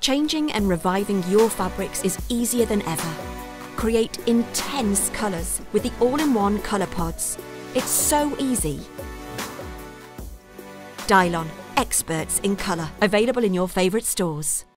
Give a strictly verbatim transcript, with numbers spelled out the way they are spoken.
Changing and reviving your fabrics is easier than ever. Create intense colours with the all-in-one colour pods. It's so easy. DYLON, experts in colour. Available in your favourite stores.